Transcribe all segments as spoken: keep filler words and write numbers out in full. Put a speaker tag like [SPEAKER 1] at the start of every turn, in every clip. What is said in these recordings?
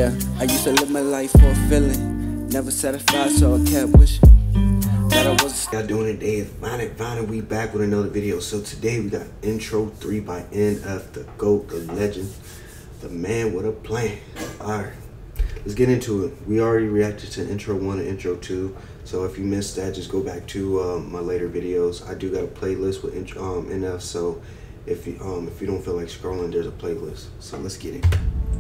[SPEAKER 1] Yeah, I used to live my life for a feeling, never satisfied, so I kept wishing that I was.
[SPEAKER 2] Y'all doing it today? It's Vine, Vine, we back with another video. So today we got intro three by N F, the GOAT, the legend, the man with a plan. Alright, let's get into it. We already reacted to intro one and intro two, so if you missed that, just go back to um, my later videos. I do got a playlist with intro, um, N F, so if you um if you don't feel like scrolling, there's a playlist. So let's get it.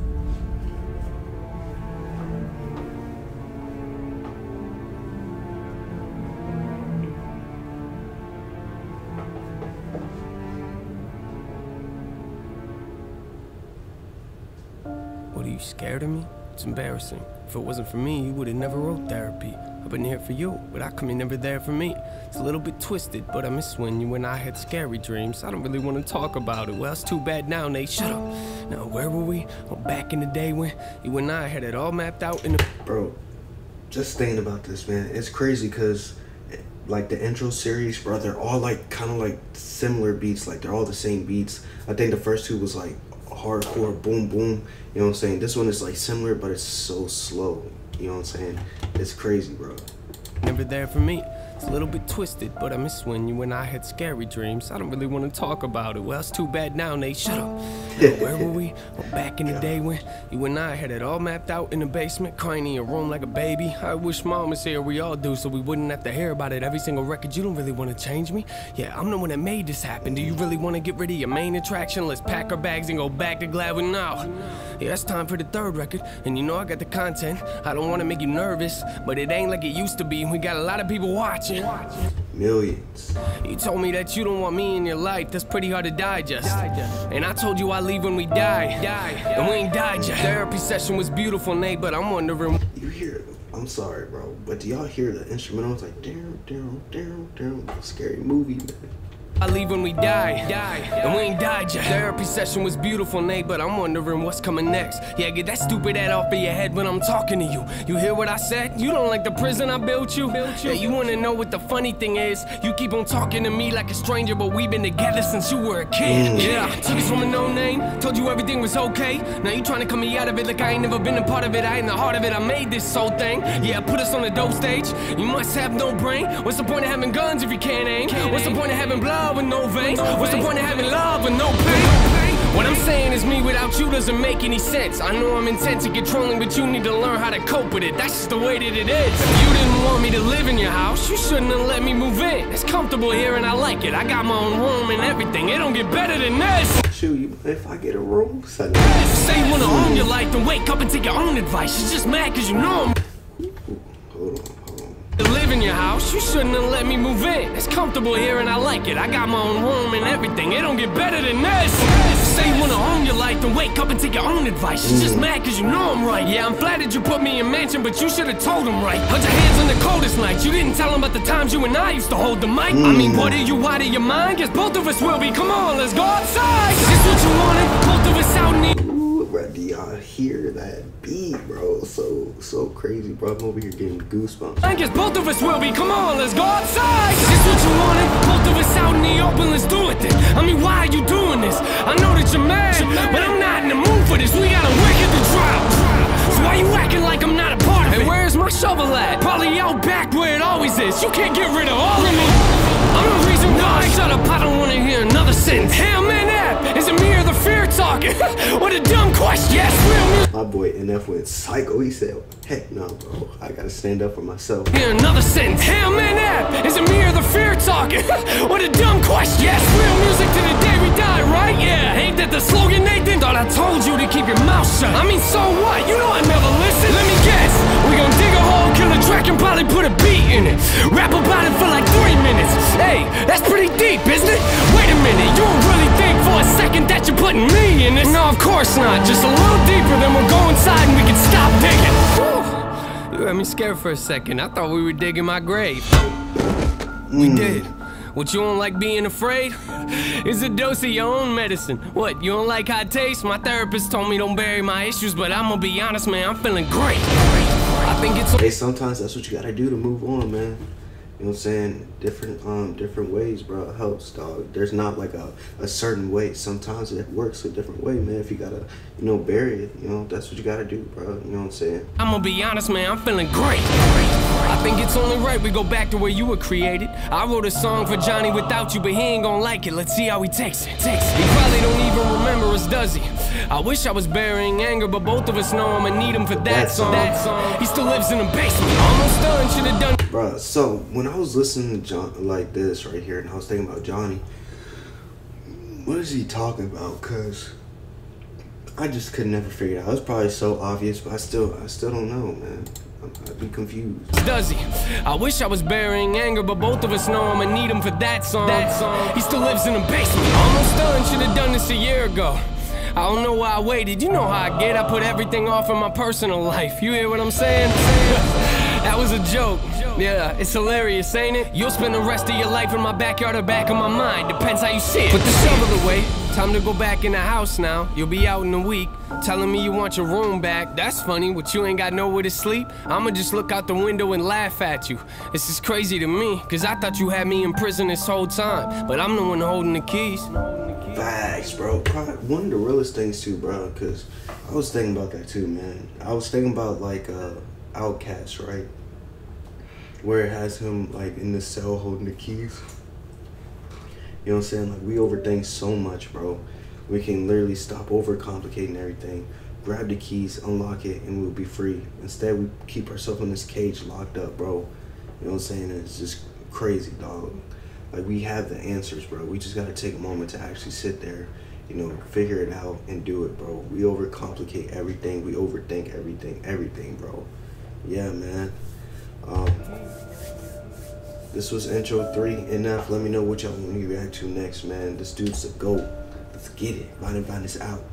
[SPEAKER 3] What, are you scared of me? It's embarrassing. If it wasn't for me, you would have never wrote therapy. I've been here for you, but how come you're never there for me? It's a little bit twisted, but I miss when you and I had scary dreams. I don't really want to talk about it. Well, it's too bad now, Nate. Shut up. Now, where were we? Well, back in the day when you and I had it all mapped out in the...
[SPEAKER 2] Bro, just thinking about this, man. It's crazy because, like, the intro series, bro, they're all, like, kind of, like, similar beats. Like, they're all the same beats. I think the first two was, like, hardcore boom boom, you know what I'm saying? This one is like similar, but it's so slow, you know what I'm saying? It's crazy, bro.
[SPEAKER 3] Never there for me. It's a little bit twisted, but I miss when you and I had scary dreams. I don't really want to talk about it. Well, it's too bad now, Nate. Shut up. Now, where were we? Well, back in the day when you and I had it all mapped out in the basement, crying in your room like a baby. I wish mom was here, we all do, so we wouldn't have to hear about it every single record. You don't really want to change me? Yeah, I'm the one that made this happen. Do you really want to get rid of your main attraction? Let's pack our bags and go back to Gladwin now. Yeah, it's time for the third record, and you know I got the content. I don't want to make you nervous, but it ain't like it used to be. We got a lot of people watching.
[SPEAKER 2] Millions.
[SPEAKER 3] You told me that you don't want me in your life. That's pretty hard to digest. And I told you I leave when we die. Die. And we ain't died yet. Therapy session was beautiful, Nate, but I'm wondering.
[SPEAKER 2] You hear? I'm sorry, bro, but do y'all hear the instrumentals like down, down, down, down? Scary movie, man.
[SPEAKER 3] I leave when we die, die, and we ain't died yet. Therapy session was beautiful, Nate, but I'm wondering what's coming next. Yeah, get that stupid head off of your head when I'm talking to you. You hear what I said? You don't like the prison I built you? Built you? Yeah, you wanna know what the funny thing is? You keep on talking to me like a stranger, but we've been together since you were a kid. Mm. Yeah, took us from a no name, told you everything was okay. Now you trying to cut me out of it like I ain't never been a part of it. I ain't the heart of it, I made this whole thing. Yeah, put us on the dope stage. You must have no brain. What's the point of having guns if you can't aim? What's the point of having blood with no veins? What's the point of having love with no pain? What I'm saying is me without you doesn't make any sense. I know I'm intense and controlling, but you need to learn how to cope with it. That's just the way that it is. If you didn't want me to live in your house, you shouldn't have let me move in. It's comfortable here and I like it. I got my own room and everything. It don't get better than this.
[SPEAKER 2] Shoot, you, if I get a room, son.
[SPEAKER 3] Say you wanna own your life, then wake up and take your own advice. She's just mad cause you know I'm
[SPEAKER 2] Hold on, hold on.
[SPEAKER 3] to live in your house, you shouldn't have let me move in. It's comfortable here and I like it. I got my own room and everything. It don't get better than this. Say you wanna own your life, then wake up and take your own advice. She's just mad cause you know I'm right. Yeah, I'm flattered you put me in mansion, but you should've told him right. Held your hands on the coldest nights. You didn't tell him about the times you and I used to hold the mic. I mean, what are you out of your mind? Guess both of us will be. Come on, let's go outside. Is this what you wanted? Both of us out in the...
[SPEAKER 2] Ooh, bro, do y'all hear that beat, bro? So, so crazy, bro. I'm over here getting goosebumps.
[SPEAKER 3] I guess both of us will be. Come on, let's go outside. Is this what you wanted? Both of us out in the open, let's do it then. I mean, why are you doing this? I know that you're mad, but I'm not in the mood for this. We got a wicked to drop. So why you acting like I'm not a part of it? Hey, where's my shovel at? Probably out back where it always is. You can't get rid of all of me. I'm the reason why. Shut up, I don't want to hear another sentence. Hell, man, that is it me or the fear talking? What a dumb question. Yes, real music.
[SPEAKER 2] My boy N F went psycho. He said, heck no, bro. I gotta stand up for myself.
[SPEAKER 3] Hear another sentence. Hell, man, that is it me or the fear talking? What a dumb question. Yes, real music to the day we die, right? Yeah, ain't that the slogan, Nathan? Thought I told you to keep your mouth shut. I mean, so what? You know I never listen. Let me guess. We gon' dig a hole, kill a track, and probably put a beat in it. Rap about it for like three minutes. Hey, that's pretty deep, isn't it? Wait a minute, you don't really think for a second that you're putting me in this? No, of course not. Just a little deeper, then we'll go inside and we can stop digging. Whew. You had me scared for a second. I thought we were digging my grave. Mm. We did. What, you don't like being afraid? It's a dose of your own medicine. What, you don't like how it tastes? My therapist told me don't bury my issues, but I'm gonna be honest, man, I'm feeling great. I think it's...
[SPEAKER 2] Hey, sometimes that's what you gotta do to move on, man. You know what I'm saying? Different um different ways, bro. It helps, dog. There's not like a, a certain way. Sometimes it works a different way, man. If you gotta, you know, bury it, you know, that's what you gotta do, bro. You know what I'm saying?
[SPEAKER 3] I'm gonna be honest, man, I'm feeling great. I think it's only right we go back to where you were created. I wrote a song for Johnny without you, but he ain't gonna like it. Let's see how he takes it. Takes it. He probably don't even remember us, does he? I wish I was burying anger, but both of us know I'ma need him for that, that song. That song. He still lives in the basement. Almost done, should've done.
[SPEAKER 2] Bruh, so when I was listening to John like this right here, and I was thinking about Johnny, what is he talking about? Cause I just could never figure it out. It was probably so obvious, but I still, I still don't know, man. I'd be confused.
[SPEAKER 3] Does he? I wish I was burying anger, but both of us know I'ma need him for that song. That song. He still lives in the basement. Almost done, should've done this a year ago. I don't know why I waited. You know how I get. I put everything off in my personal life. You hear what I'm saying? That was a joke. Yeah, it's hilarious, ain't it? You'll spend the rest of your life in my backyard or back of my mind. Depends how you see it. Put the shovel away. Time to go back in the house now. You'll be out in a week. Telling me you want your room back. That's funny, but you ain't got nowhere to sleep. I'ma just look out the window and laugh at you. This is crazy to me, cause I thought you had me in prison this whole time. But I'm the one holding the keys.
[SPEAKER 2] Facts, bro. Probably one of the realest things too, bro, cause I was thinking about that too, man. I was thinking about like uh Outkast, right? Where it has him like in the cell holding the keys. You know what I'm saying? Like we overthink so much, bro. We can literally stop overcomplicating everything, grab the keys, unlock it, and we'll be free. Instead, we keep ourselves in this cage locked up, bro. You know what I'm saying? It's just crazy, dog. Like we have the answers, bro. We just gotta take a moment to actually sit there, you know, figure it out and do it, bro. We overcomplicate everything. We overthink everything, everything, bro. Yeah, man. Um, this was intro three. Enough. Let me know what y'all want me to react to next, man. This dude's a GOAT. Let's get it. Vine and Vine is out.